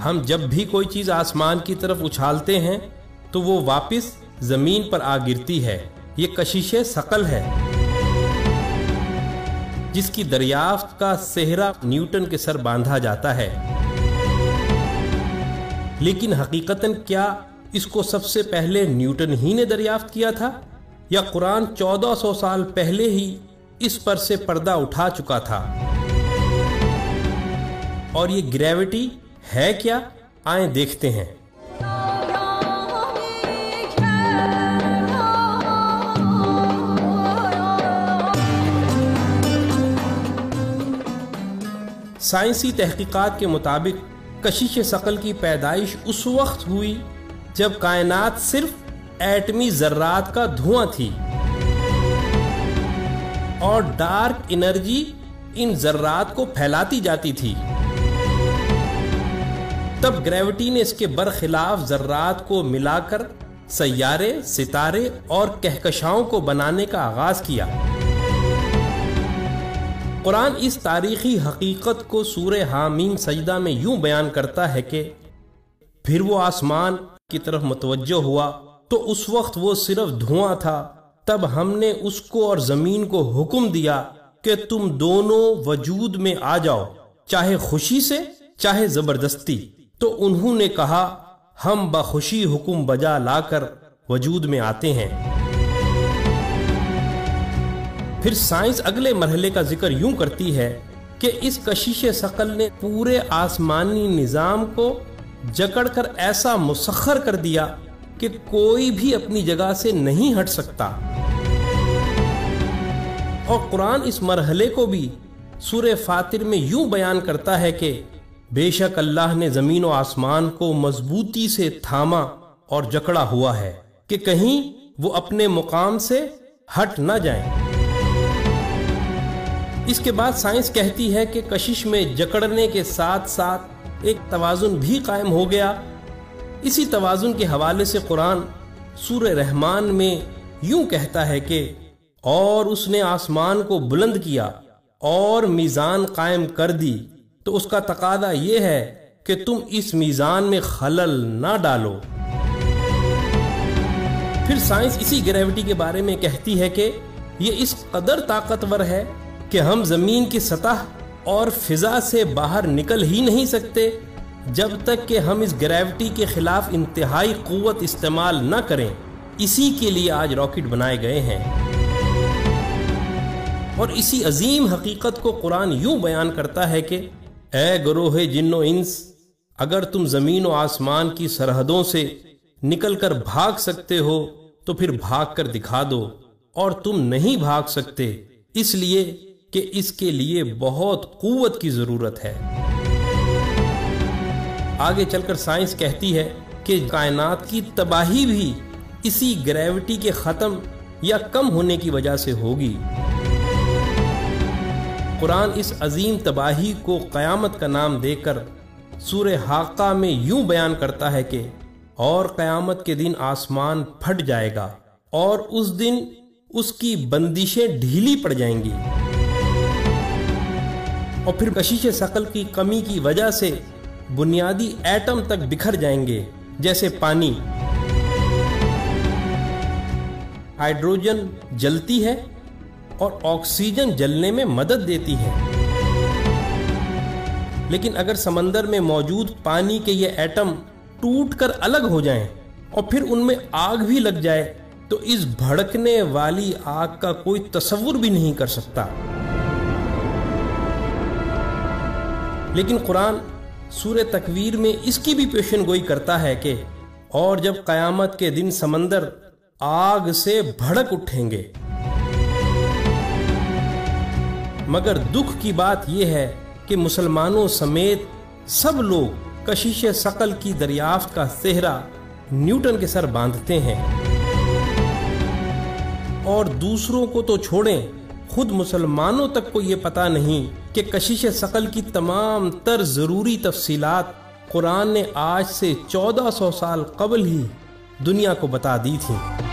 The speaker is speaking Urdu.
ہم جب بھی کوئی چیز آسمان کی طرف اچھالتے ہیں تو وہ واپس زمین پر آ گرتی ہے۔ یہ کشش ثقل ہے جس کی دریافت کا سہرا نیوٹن کے سر باندھا جاتا ہے، لیکن حقیقتاً کیا اس کو سب سے پہلے نیوٹن ہی نے دریافت کیا تھا، یا قرآن 1400 سال پہلے ہی اس پر سے پردہ اٹھا چکا تھا؟ اور یہ گریوٹی ہے کیا؟ آئیں دیکھتے ہیں۔ سائنسی تحقیقات کے مطابق کشش ثقل کی پیدائش اس وقت ہوئی جب کائنات صرف ایٹمی ذرات کا دھواں تھی اور ڈارک انرجی ان ذرات کو پھیلاتی جاتی تھی۔ تب گریوٹی نے اس کے برخلاف ذرات کو ملا کر سیارے، ستارے اور کہکشاؤں کو بنانے کا آغاز کیا۔ قرآن اس تاریخی حقیقت کو سورہ حامیم سجدہ میں یوں بیان کرتا ہے کہ پھر وہ آسمان کی طرف متوجہ ہوا تو اس وقت وہ صرف دھواں تھا۔ تب ہم نے اس کو اور زمین کو حکم دیا کہ تم دونوں وجود میں آ جاؤ، چاہے خوشی سے چاہے زبردستی۔ تو انہوں نے کہا ہم بخوشی حکم بجا لا کر وجود میں آتے ہیں۔ پھر سائنس اگلے مرحلے کا ذکر یوں کرتی ہے کہ اس کشش ثقل نے پورے آسمانی نظام کو جکڑ کر ایسا مسخر کر دیا کہ کوئی بھی اپنی جگہ سے نہیں ہٹ سکتا۔ اور قرآن اس مرحلے کو بھی سورہ فاطر میں یوں بیان کرتا ہے کہ بے شک اللہ نے زمین و آسمان کو مضبوطی سے تھاما اور جکڑا ہوا ہے کہ کہیں وہ اپنے مقام سے ہٹ نہ جائیں۔ اس کے بعد سائنس کہتی ہے کہ کشش میں جکڑنے کے ساتھ ساتھ ایک توازن بھی قائم ہو گیا۔ اسی توازن کے حوالے سے قرآن سورہ رحمان میں یوں کہتا ہے کہ اور اس نے آسمان کو بلند کیا اور میزان قائم کر دی، تو اس کا تقاضا یہ ہے کہ تم اس میزان میں خلل نہ ڈالو۔ پھر سائنس اسی گریوٹی کے بارے میں کہتی ہے کہ یہ اس قدر طاقتور ہے کہ ہم زمین کی سطح اور فضا سے باہر نکل ہی نہیں سکتے جب تک کہ ہم اس گریوٹی کے خلاف انتہائی قوت استعمال نہ کریں۔ اسی کے لیے آج راکٹ بنائے گئے ہیں۔ اور اسی عظیم حقیقت کو قرآن یوں بیان کرتا ہے کہ اے گروہ جن و انس، اگر تم زمین و آسمان کی سرحدوں سے نکل کر بھاگ سکتے ہو تو پھر بھاگ کر دکھا دو، اور تم نہیں بھاگ سکتے اس لیے کہ اس کے لیے بہت قوت کی ضرورت ہے۔ آگے چل کر سائنس کہتی ہے کہ کائنات کی تباہی بھی اسی گریوٹی کے ختم یا کم ہونے کی وجہ سے ہوگی۔ قرآن اس عظیم تباہی کو قیامت کا نام دے کر سورہ حاقہ میں یوں بیان کرتا ہے کہ اور قیامت کے دن آسمان پھٹ جائے گا اور اس دن اس کی بندشیں ڈھیلی پڑ جائیں گی، اور پھر کشش ثقل کی کمی کی وجہ سے بنیادی ایٹم تک بکھر جائیں گے، جیسے پانی۔ ہائیڈروجن جلتی ہے اور آکسیجن جلنے میں مدد دیتی ہے، لیکن اگر سمندر میں موجود پانی کے یہ ایٹم ٹوٹ کر الگ ہو جائیں اور پھر ان میں آگ بھی لگ جائے تو اس بھڑکنے والی آگ کا کوئی تصور بھی نہیں کر سکتا۔ لیکن قرآن سورہ تکویر میں اس کی بھی پیشن گوئی کرتا ہے کہ اور جب قیامت کے دن سمندر آگ سے بھڑک اٹھیں گے۔ مگر دکھ کی بات یہ ہے کہ مسلمانوں سمیت سب لوگ کشش ثقل کی دریافت کا سہرا نیوٹن کے سر باندھتے ہیں، اور دوسروں کو تو چھوڑیں، خود مسلمانوں تک کو یہ پتہ نہیں کہ کشش ثقل کی تمام تر ضروری تفصیلات قرآن نے آج سے 1400 سال قبل ہی دنیا کو بتا دی تھیں۔